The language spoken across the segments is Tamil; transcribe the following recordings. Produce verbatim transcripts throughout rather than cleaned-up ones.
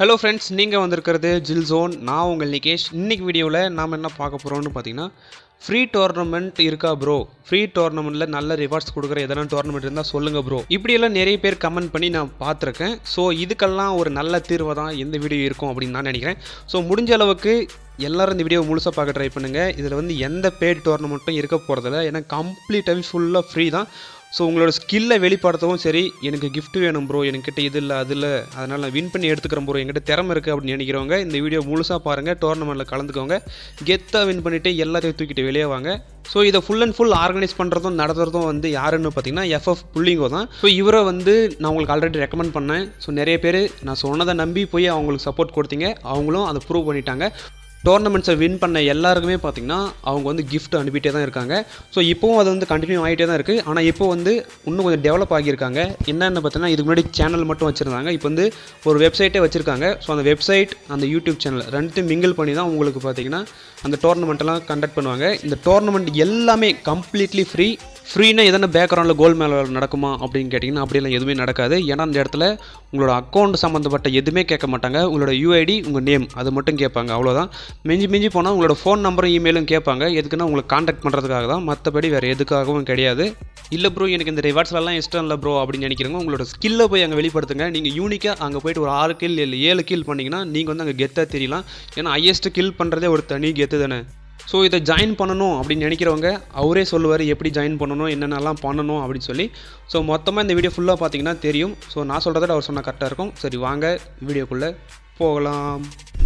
Hello friends, நீங்கள் வந்திருக்கிறது ஜில் ஜோன். நான் உங்கள் நிகேஷ். இன்னைக்கு வீடியோவில் நாம் என்ன பார்க்க போகிறோம்னு பார்த்தீங்கன்னா, ஃப்ரீ டோர்னமெண்ட் இருக்கா ப்ரோ, ஃப்ரீ டோர்னமெண்ட்டில் நல்ல ரிவார்ட்ஸ் கொடுக்குற எதனா டோர்னமெண்ட் இருந்தால் சொல்லுங்கள் ப்ரோ, இப்படியெல்லாம் நிறைய பேர் கமெண்ட் பண்ணி நான் பார்த்துருக்கேன். ஸோ இதுக்கெல்லாம் ஒரு நல்ல தீர்வு தான் எந்த வீடியோ இருக்கும் அப்படின்னு நான் நினைக்கிறேன். ஸோ முடிஞ்ச அளவுக்கு எல்லோரும் இந்த வீடியோ முழுசாக பார்க்க ட்ரை பண்ணுங்கள். இதில் வந்து எந்த பேட் டோர்னமெண்ட்டும் இருக்க போகிறதில்ல, ஏன்னா கம்ப்ளீட்டாகவே ஃபுல்லாக ஃப்ரீ தான். ஸோ உங்களோட ஸ்கில்லை வெளிப்படுத்தவும் சரி, எனக்கு கிஃப்ட் வேணும் ப்ரோ, என்கிட்ட இது இல்லை அது இல்லை, அதனால் நான் வின் பண்ணி எடுத்துக்கிறேன் ப்ரோ, என்கிட்ட திறமை இருக்குது அப்படின்னு நினைக்கிறவங்க இந்த வீடியோ முழுசாக பாருங்கள். டோர்னமெண்ட்டில் கலந்துக்கோங்க, கெத்தாக வின் பண்ணிவிட்டு எல்லாத்தையும் தூக்கிட்டு வெளியே வாங்க. ஸோ இதை ஃபுல் அண்ட் ஃபுல் ஆர்கனைஸ் பண்ணுறதும் நடத்துறதும் வந்து யாருன்னு பார்த்தீங்கன்னா எஃப்எஃப் புல்லிங்கோ தான். ஸோ இவரை வந்து நான் உங்களுக்கு ஆல்ரெடி ரெக்கமெண்ட் பண்ணேன். ஸோ நிறைய பேர் நான் சொன்னதை நம்பி போய் அவங்களுக்கு சப்போர்ட் கொடுத்தீங்க, அவங்களும் அதை ப்ரூவ் பண்ணிட்டாங்க. டோர்னமெண்ட்ஸை வின் பண்ண எல்லாருக்குமே பார்த்திங்கன்னா அவங்க வந்து கிஃப்ட் அனுப்பிட்டே தான் இருக்காங்க. ஸோ இப்போவும் அது வந்து கண்டினியூ ஆகிட்டே தான் இருக்குது. ஆனால் இப்போ வந்து இன்னும் கொஞ்சம் டெவலப் ஆகியிருக்காங்க. என்னென்னு பார்த்தீங்கன்னா, இதுக்கு முன்னாடி சேனல் மட்டும் வச்சுருந்தாங்க, இப்போ வந்து ஒரு வெப்சைட்டே வச்சுருக்காங்க. ஸோ அந்த வெப்சைட் அந்த யூடியூப் சேனல் ரெண்டுத்தையும் மிங்கிள் பண்ணி தான் உங்களுக்கு பார்த்திங்கன்னா அந்த டோர்னமெண்ட்டெல்லாம் கண்டக்ட் பண்ணுவாங்க. இந்த டோர்னமெண்ட் எல்லாமே கம்ப்ளீட்லி ஃப்ரீ. ஃப்ரீனா எதனா பேக்ரவுண்டில் கோல் மேலே நடக்குமா அப்படின்னு கேட்டிங்கன்னா அப்படியெல்லாம் எதுவுமே நடக்காது. ஏன்னா அந்த இடத்துல உங்களோட அக்கௌண்ட் சம்மந்தப்பட்ட எதுவுமே கேட்க மாட்டாங்க. உங்களோட யூஐடி, உங்கள் நேம், அது மட்டும் கேட்பாங்க, அவ்வளோதான். மிஞ்சி மிஞ்சி போனால் உங்களோட ஃபோன் நம்பரும் இமெயிலும் கேட்பாங்க. எதுக்குன்னா உங்களை காண்டாக்ட் பண்ணுறதுக்காக தான், மற்றபடி வேறு எதுக்காகவும் கிடையாது. இல்லை ப்ரோ, எனக்கு இந்த ரிவார்ட்ஸ்லாம் இஷ்டம் இல்லை ப்ரோ அப்படின்னு நினைக்கிறவங்க உங்களோட ஸ்கில்லை போய் அங்கே வெளிப்படுத்துங்க. நீங்கள் யூனிக்காக அங்கே போயிட்டு ஒரு ஆறு கில் இல்லை ஏழு கில் பண்ணிங்கன்னா நீங்கள் வந்து அங்கே கெத்தாக தெரியலாம். ஏன்னா ஹையஸ்ட்டு கில் பண்ணுறதே ஒரு தனி கெத்து தானே. ஸோ இதை ஜாயின் பண்ணணும் அப்படின்னு நினைக்கிறவங்க அவரே சொல்லுவார் எப்படி ஜாயின் பண்ணணும், என்னென்னலாம் பண்ணணும் அப்படின்னு சொல்லி. ஸோ மொத்தமாக இந்த வீடியோ ஃபுல்லாக பார்த்தீங்கன்னா தெரியும். ஸோ நான் சொல்கிறத அவர் சொன்னால் கரெக்டாக இருக்கும். சரி வாங்க வீடியோக்குள்ளே போகலாம்.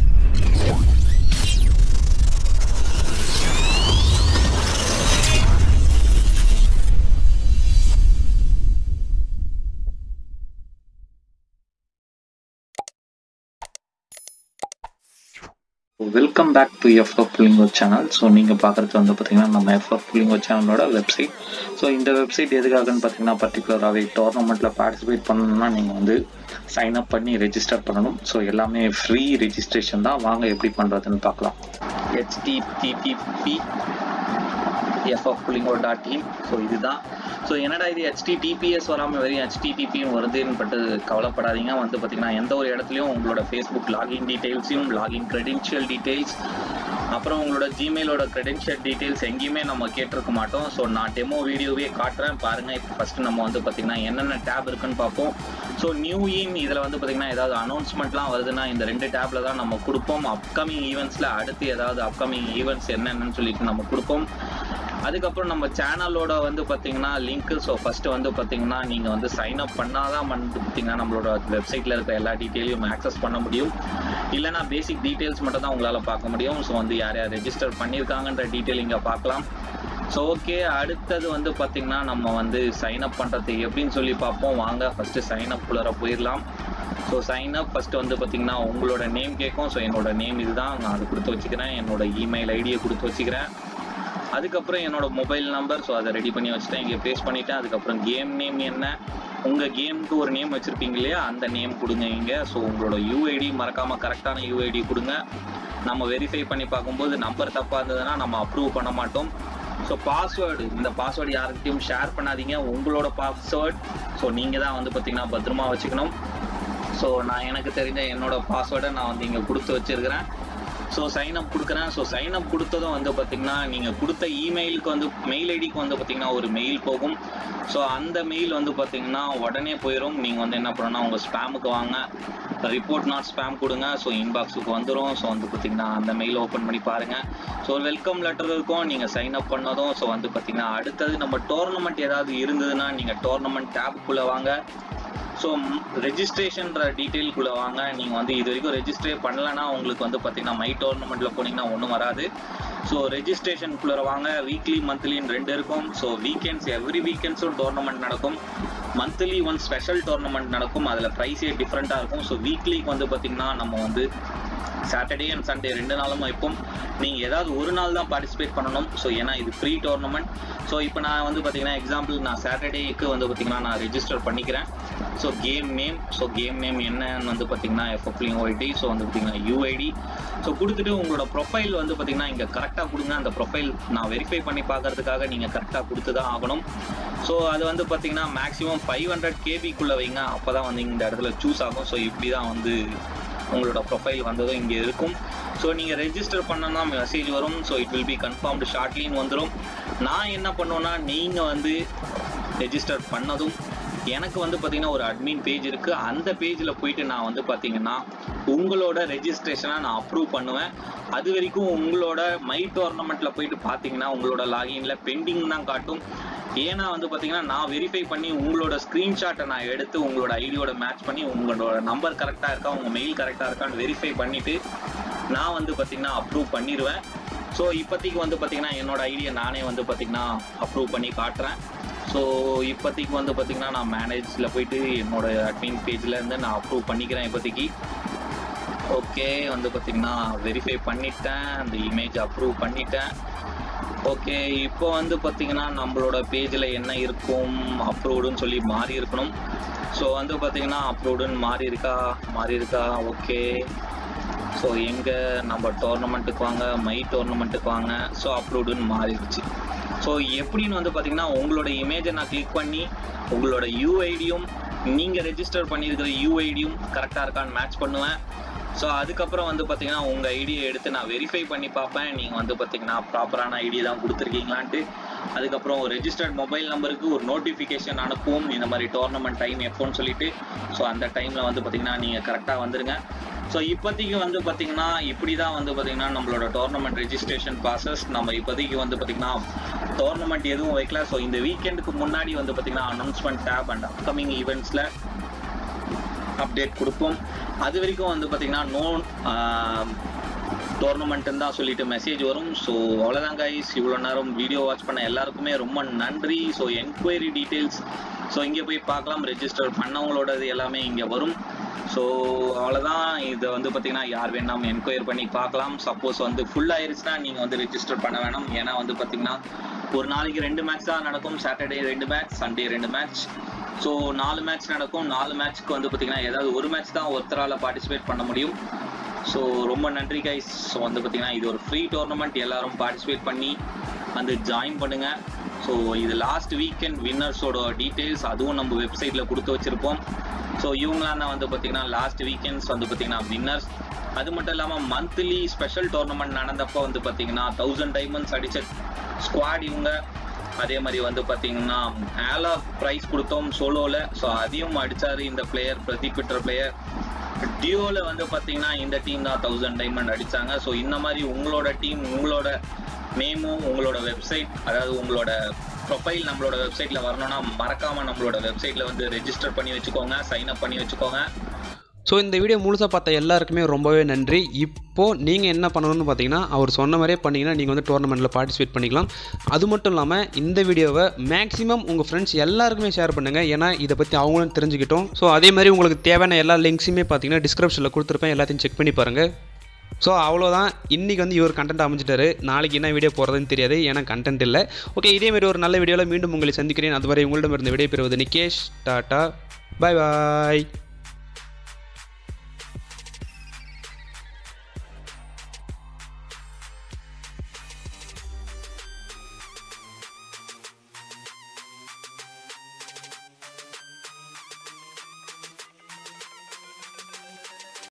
Welcome back to FF Pullingo channel. So நீங்கள் பார்க்குறது வந்து பார்த்தீங்கன்னா நம்ம எஃப்எஃப் புல்லிங்கோ சேனலோட வெப்சைட். ஸோ இந்த வெப்சைட் எதுக்காகன்னு பார்த்தீங்கன்னா பர்டிகுலராகவே டோர்னமெண்ட்டில் பார்ட்டிசிபேட் பண்ணணும்னா நீங்கள் வந்து சைன் அப் பண்ணி ரெஜிஸ்டர் பண்ணணும். ஸோ எல்லாமே ஃப்ரீ ரெஜிஸ்ட்ரேஷன் தான். வாங்க எப்படி பண்ணுறதுன்னு பார்க்கலாம். HTTP FF Pullingo dot in. So இதுதான். ஸோ என்னடா இது ஹெச்டிடிபிஎஸ் வராமல் வெறும் ஹெச்டிடிபியும் வருதுன்னு பட்டு கவலைப்படாதீங்க. வந்து பார்த்தீங்கன்னா எந்த ஒரு இடத்துலையும் உங்களோட ஃபேஸ்புக் லாகின் டீட்டெயில்ஸையும், லாகின் க்ரெடென்ஷியல் டீட்டெயில்ஸ், அப்புறம் உங்களோட ஜிமெயிலோட க்ரெடென்ஷியல் டீட்டெயில்ஸ் எங்கேயுமே நம்ம கேட்டிருக்க மாட்டோம். ஸோ நான் டெமோ வீடியோவே காட்டுறேன் பாருங்கள். இப்போ ஃபஸ்ட்டு நம்ம வந்து பார்த்திங்கன்னா என்னென்ன டேப் இருக்குன்னு பார்ப்போம். ஸோ நியூ இன் இதில் வந்து பார்த்திங்கன்னா ஏதாவது அனௌன்ஸ்மெண்ட்லாம் வருதுன்னா இந்த ரெண்டு டேப்பில் தான் நம்ம கொடுப்போம். அப்கமிங் ஈவெண்ட்ஸில் அடுத்து ஏதாவது அப்கமிங் ஈவெண்ட்ஸ் என்னென்னு சொல்லிட்டு நம்ம கொடுப்போம். அதுக்கப்புறம் நம்ம சேனலோட வந்து பார்த்தீங்கன்னா லிங்க்கு. ஸோ ஃபஸ்ட்டு வந்து பார்த்தீங்கன்னா நீங்கள் வந்து சைன் அப் பண்ணால் தான் வந்து பார்த்தீங்கன்னா நம்மளோட வெப்சைட்டில் இருக்க எல்லா டீட்டெயிலையும் ஆக்சஸ் பண்ண முடியும். இல்லைனா பேசிக் டீட்டெயில்ஸ் மட்டும் தான் உங்களால் பார்க்க முடியும். ஸோ வந்து யார் யார் ரெஜிஸ்டர் பண்ணியிருக்காங்கன்ற டீட்டெயில் இங்கே பார்க்கலாம். ஸோ ஓகே, அடுத்தது வந்து பார்த்தீங்கன்னா நம்ம வந்து சைன் அப் பண்ணுறது எப்படின்னு சொல்லி பார்ப்போம். வாங்க ஃபஸ்ட்டு சைன் அப் குள்ளே போயிடலாம். ஸோ சைன் அப் ஃபஸ்ட்டு வந்து பார்த்தீங்கன்னா உங்களோட நேம் கேட்கும். ஸோ என்னோட நேம் இதுதான், நான் அது கொடுத்து வச்சுக்கிறேன். என்னோட இமெயில் ஐடியை கொடுத்து வச்சுக்கிறேன். அதுக்கப்புறம் என்னோட மொபைல் நம்பர், ஸோ அதை ரெடி பண்ணி வச்சுட்டேன், இங்கே பேஸ்ட் பண்ணிவிட்டேன். அதுக்கப்புறம் கேம் நேம் என்ன, உங்கள் கேமுக்கு ஒரு நேம் வச்சுருப்பீங்க இல்லையா, அந்த நேம் கொடுங்க இங்கே. ஸோ உங்களோட யூஐடி மறக்காமல் கரெக்டான யூஐடி கொடுங்க. நம்ம வெரிஃபை பண்ணி பார்க்கும்போது நம்பர் தப்பாக இருந்ததுன்னா நம்ம அப்ரூவ் பண்ண மாட்டோம். ஸோ பாஸ்வேர்டு, இந்த பாஸ்வேர்டு யாருக்கிட்டையும் ஷேர் பண்ணாதீங்க, உங்களோட பாஸ்வேர்டு. ஸோ நீங்கள் தான் வந்து பார்த்திங்கன்னா பத்திரமா வச்சுக்கணும். ஸோ நான் எனக்கு தெரிஞ்ச என்னோட பாஸ்வேர்டை நான் வந்து இங்கே கொடுத்து வச்சுருக்கிறேன். ஸோ சைன் அப் கொடுக்குறேன். ஸோ சைன் அப் கொடுத்ததும் வந்து பார்த்திங்கன்னா நீங்கள் கொடுத்த இமெயிலுக்கு வந்து மெயில் ஐடிக்கு வந்து பார்த்திங்கன்னா ஒரு மெயில் போகும். ஸோ அந்த மெயில் வந்து பார்த்திங்கன்னா உடனே போயிடும். நீங்கள் வந்து என்ன பண்ணணும்னா உங்கள் ஸ்பேமுக்கு வாங்க, ரிப்போர்ட் நாட் ஸ்பேம் கொடுங்க. ஸோ இன்பாக்ஸுக்கு வந்துடும். ஸோ வந்து பார்த்திங்கன்னா அந்த மெயிலை ஓப்பன் பண்ணி பாருங்கள். ஸோ வெல்கம் லெட்டர் இருக்கும் நீங்கள் சைன் அப் பண்ணதும். ஸோ வந்து பார்த்திங்கன்னா அடுத்தது நம்ம டோர்னமெண்ட் ஏதாவது இருந்ததுன்னா நீங்கள் டோர்னமெண்ட் டேப்புக்குள்ளே வாங்க. ஸோ ரெஜிஸ்ட்ரேஷன்ற டீட்டெயிலுக்குள்ளே வாங்க. நீங்கள் வந்து இது வரைக்கும் ரெஜிஸ்டரே பண்ணலைன்னா உங்களுக்கு வந்து பார்த்திங்கன்னா மை டோர்னமெண்ட்டில் போனீங்கன்னா ஒன்றும் வராது. ஸோ ரெஜிஸ்ட்ரேஷனுக்குள்ளே வாங்க. வீக்லி மந்த்லின்னு ரெண்டு இருக்கும். ஸோ வீக்கெண்ட்ஸ், எவ்ரி வீக்கெண்ட்ஸும் டோர்னமெண்ட் நடக்கும். மந்த்லி ஒன் ஸ்பெஷல் டோர்னமெண்ட் நடக்கும். அதில் ப்ரைஸே டிஃப்ரெண்ட்டாக இருக்கும். ஸோ வீக்லிக்கு வந்து பார்த்திங்கன்னா நம்ம வந்து சாட்டர்டே அண்ட் சண்டே ரெண்டு நாளும் வைப்போம். நீங்கள் ஏதாவது ஒரு நாள் தான் பார்ட்டிசிபேட் பண்ணணும். ஸோ ஏன்னா இது ஃப்ரீ டோர்னமெண்ட். ஸோ இப்போ நான் வந்து பார்த்திங்கன்னா எக்ஸாம்பிள் நான் சாட்டர்டேக்கு வந்து பார்த்திங்கன்னா நான் ரெஜிஸ்டர் பண்ணிக்கிறேன். So game name, so game name என்னன்னு வந்து பார்த்திங்கன்னா எஃப்எஃப் புல்லிங்கோ ஐடி. ஸோ வந்து பார்த்திங்கன்னா யூஐடி. ஸோ கொடுத்துட்டு உங்களோட ப்ரொஃபைல் வந்து பார்த்திங்கன்னா இங்கே கரெக்டாக கொடுங்க. அந்த ப்ரொஃபைல் நான் வெரிஃபை பண்ணி பார்க்கறதுக்காக நீங்கள் கரெக்டாக கொடுத்து தான் ஆகணும். ஸோ அது வந்து பார்த்திங்கன்னா மேக்ஸிமம் ஃபைவ் ஹண்ட்ரட் கேபிக்குள்ளே வைங்க. அப்போ தான் வந்து இந்த இடத்துல சூஸ் ஆகும். ஸோ இப்படி தான் வந்து உங்களோட ப்ரொஃபைல் வந்ததும் இங்கே இருக்கும். ஸோ நீங்கள் ரெஜிஸ்டர் பண்ணனா மெசேஜ் வரும். So it will be confirmed ஷார்ட்லின்னு வந்துடும். நான் என்ன பண்ணுவேன்னா, நீங்கள் வந்து ரெஜிஸ்டர் பண்ணதும் எனக்கு வந்து பார்த்திங்கன்னா ஒரு அட்மின் பேஜ் இருக்குது. அந்த பேஜில் போயிட்டு நான் வந்து பார்த்திங்கன்னா உங்களோட ரெஜிஸ்ட்ரேஷனை நான் அப்ரூவ் பண்ணுவேன். அது வரைக்கும் உங்களோட மை டோர்னமெண்ட்டில் போயிட்டு பார்த்தீங்கன்னா உங்களோட லாகின்ல பெண்டிங் தான் காட்டும். ஏன்னா வந்து பார்த்தீங்கன்னா நான் வெரிஃபை பண்ணி உங்களோட ஸ்க்ரீன்ஷாட்டை நான் எடுத்து உங்களோட ஐடியோட மேட்ச் பண்ணி உங்களோட நம்பர் கரெக்டாக இருக்கா, உங்கள் மெயில் கரெக்டாக இருக்கான்னு வெரிஃபை பண்ணிவிட்டு நான் வந்து பார்த்திங்கன்னா அப்ரூவ் பண்ணிடுவேன். ஸோ இப்போதைக்கு வந்து பார்த்திங்கன்னா என்னோட ஐடியை நானே வந்து பார்த்திங்கன்னா அப்ரூவ் பண்ணி காட்டுறேன். ஸோ இப்போதைக்கு வந்து பார்த்திங்கன்னா நான் மேனேஜில் போயிட்டு என்னோட அட்மின் பேஜில் இருந்து நான் அப்ரூவ் பண்ணிக்கிறேன் இப்போதைக்கு. ஓகே, வந்து பார்த்திங்கன்னா வெரிஃபை பண்ணிட்டேன், அந்த இமேஜ் அப்ரூவ் பண்ணிட்டேன். ஓகே, இப்போ வந்து பார்த்திங்கன்னா நம்மளோட பேஜில் என்ன இருக்கும், அப்ரூவ்டுன்னு சொல்லி மாறி இருக்கணும். ஸோ வந்து பார்த்திங்கன்னா அப்ரூவ்டுன்னு மாறி இருக்கா மாறி இருக்கா ஓகே. ஸோ எங்கே நம்ம டோர்னமெண்ட்டுக்கு வாங்க, மை டோர்னமெண்ட்டுக்கு வாங்க. ஸோ அப்ரூவ்டுன்னு மாறிடுச்சு. ஸோ எப்படின்னு வந்து பார்த்திங்கன்னா உங்களோட இமேஜை நான் கிளிக் பண்ணி உங்களோட யூஐடியும் நீங்கள் ரெஜிஸ்டர் பண்ணியிருக்கிற யூஐடியும் கரெக்டாக இருக்கான்னு மேட்ச் பண்ணுவேன். ஸோ அதுக்கப்புறம் வந்து பார்த்திங்கன்னா உங்கள் ஐடியை எடுத்து நான் வெரிஃபை பண்ணி பார்ப்பேன், நீங்கள் வந்து பார்த்திங்கன்னா ப்ராப்பரான ஐடி தான் கொடுத்துருக்கீங்களான்ட்டு. அதுக்கப்புறம் ஒரு ரெஜிஸ்டர்ட் மொபைல் நம்பருக்கு ஒரு நோட்டிஃபிகேஷன் அனுப்புவோம், இந்த மாதிரி டோர்னமெண்ட் டைம் எப்போன்னு சொல்லிட்டு. ஸோ அந்த டைமில் வந்து பார்த்திங்கன்னா நீங்கள் கரெக்டாக வந்துடுங்க. ஸோ இப்போதைக்கு வந்து பார்த்திங்கன்னா இப்படி தான் வந்து பார்த்திங்கன்னா நம்மளோட டோர்னமெண்ட் ரெஜிஸ்ட்ரேஷன் ப்ராசஸ். நம்ம இப்போதைக்கு வந்து பார்த்திங்கன்னா டோர்னமெண்ட் எதுவும் வைக்கல. ஸோ இந்த வீக்கெண்டுக்கு முன்னாடி வந்து பார்த்திங்கன்னா அனௌன்ஸ்மெண்ட் டேப் அண்ட் அப்கமிங் ஈவெண்ட்ஸில் அப்டேட் கொடுப்போம். அது வரைக்கும் வந்து பார்த்திங்கன்னா நோ டோர்னமெண்ட்டுன்னு தான் சொல்லிட்டு மெசேஜ் வரும். ஸோ அவ்வளோதான் கைஸ், இவ்வளோ நேரம் வீடியோ வாட்ச் பண்ண எல்லாருக்குமே ரொம்ப நன்றி. ஸோ என்கொயரி டீட்டெயில்ஸ் ஸோ இங்கே போய் பார்க்கலாம், ரெஜிஸ்டர் பண்ணவங்களோடது எல்லாமே இங்கே வரும். ஸோ அவ்வளோதான், இதை வந்து பார்த்திங்கன்னா யார் வேணாலும் என்கொயர் பண்ணி பார்க்கலாம். சப்போஸ் வந்து ஃபுல் ஆயிருச்சுன்னா நீங்கள் வந்து ரெஜிஸ்டர் பண்ண வேணாம். ஏன்னா வந்து பார்த்திங்கன்னா ஒரு நாளைக்கு ரெண்டு மேட்ச் தான் நடக்கும். சாட்டர்டே ரெண்டு மேட்ச், சண்டே ரெண்டு மேட்ச். ஸோ நாலு மேட்ச் நடக்கும். நாலு மேட்ச்க்கு வந்து பார்த்திங்கன்னா ஏதாவது ஒரு மேட்ச் தான் ஒருத்தரால் பார்ட்டிசிபேட் பண்ண முடியும். ஸோ ரொம்ப நன்றி கைஸ். ஸோ வந்து பார்த்திங்கன்னா இது ஒரு ஃப்ரீ டோர்னமெண்ட், எல்லோரும் பார்ட்டிசிபேட் பண்ணி வந்து ஜாயின் பண்ணுங்கள். ஸோ இது லாஸ்ட் வீக்கெண்ட் வின்னர்ஸோட டீட்டெயில்ஸ் அதுவும் நம்ம வெப்சைட்டில் கொடுத்து வச்சுருப்போம். ஸோ இவங்களாம் தான் வந்து பார்த்திங்கன்னா லாஸ்ட் வீக்கெண்ட்ஸ் வந்து பார்த்திங்கன்னா வின்னர்ஸ். அது மட்டும் இல்லாமல் மந்த்லி ஸ்பெஷல் டோர்னமெண்ட் நடந்தப்போ வந்து பார்த்திங்கன்னா தௌசண்ட் டைமண்ட்ஸ் அடித்த ஸ்குவாட் இவங்க. அதே மாதிரி வந்து பார்த்திங்கன்னா ஆலா ப்ரைஸ் கொடுத்தோம் சோலோவில். ஸோ அதையும் அடித்தார் இந்த பிளேயர், பிரதீப்ன்ற பிளேயர். டியோவில் வந்து பார்த்திங்கன்னா இந்த டீம் தான் தௌசண்ட் டைமண்ட் அடித்தாங்க. ஸோ இந்த மாதிரி உங்களோட டீம், உங்களோட நேமும் உங்களோட வெப்சைட், அதாவது உங்களோட ப்ரொஃபைல் நம்மளோட வெப்சைட்டில் வரணும்னா மறக்காமல் நம்மளோட வெப்சைட்டில் வந்து ரெஜிஸ்டர் பண்ணி வச்சுக்கோங்க, சைன் அப் பண்ணி வச்சுக்கோங்க. ஸோ இந்த வீடியோ முழுசாக பார்த்த எல்லாருக்குமே ரொம்பவே நன்றி. இப்போது நீங்கள் என்ன பண்ணணும்னு பார்த்தீங்கன்னா அவர் சொன்ன மாதிரியே பண்ணிங்கன்னா நீங்கள் வந்து டோர்னமெண்ட்டில் பார்ட்டிசிபேட் பண்ணிக்கலாம். அது மட்டும் இல்லாமல் இந்த வீடியோவை மேக்ஸிமம் உங்கள் ஃப்ரெண்ட்ஸ் எல்லாருக்குமே ஷேர் பண்ணுங்கள், ஏன்னா இதை பற்றி அவங்களும் தெரிஞ்சுக்கிட்டோம். ஸோ அதே மாதிரி உங்களுக்கு தேவையான எல்லா லிங்க்ஸுமே பார்த்தீங்கன்னா டிஸ்கிரிப்ஷனில் கொடுத்துருப்பேன், எல்லாத்தையும் செக் பண்ணி பாருங்கள். ஸோ அவ்வளோதான், இன்றைக்கி வந்து இவர் கண்டென்ட் அமைச்சிட்டாரு. நாளைக்கு என்ன வீடியோ போகிறதுன்னு தெரியாது, ஏன்னா கண்டென்ட் இல்லை. ஓகே, இதேமாரி ஒரு நல்ல வீடியோவில் மீண்டும் உங்களை சந்திக்கிறேன். அதுவரை உங்களிடம் இருந்து விடைபெறுவது நிகேஷ். டாட்டா, பாய் பாய்.